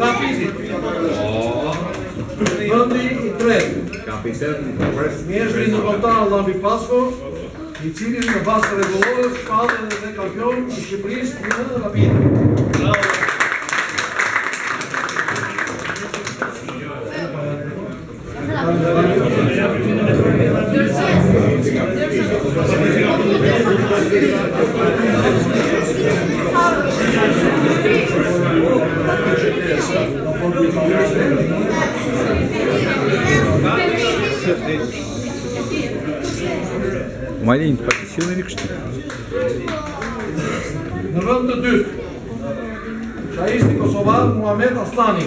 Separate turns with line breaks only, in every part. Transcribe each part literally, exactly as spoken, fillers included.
Rapidit. Vendi i tretë. Mjeshtri ndërkombëtar Llami Pasko, i cili në bazë të rregullore shpallën dhe kampion i Shqipërisë në Rapidit. Bravo.
Малин, профессиональный кështu.
Në vend të dytë, shaisti kosovar Muhamet Aslani.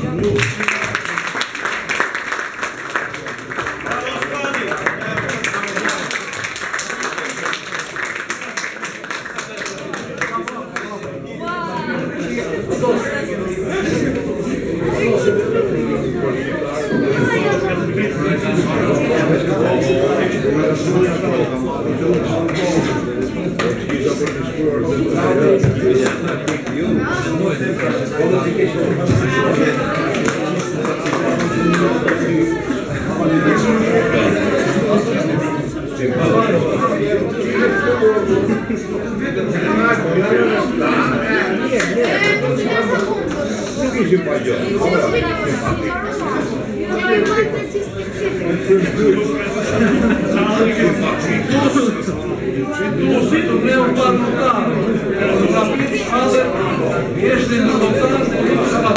Torneo parlamentare, la prima fase, riesce in lontano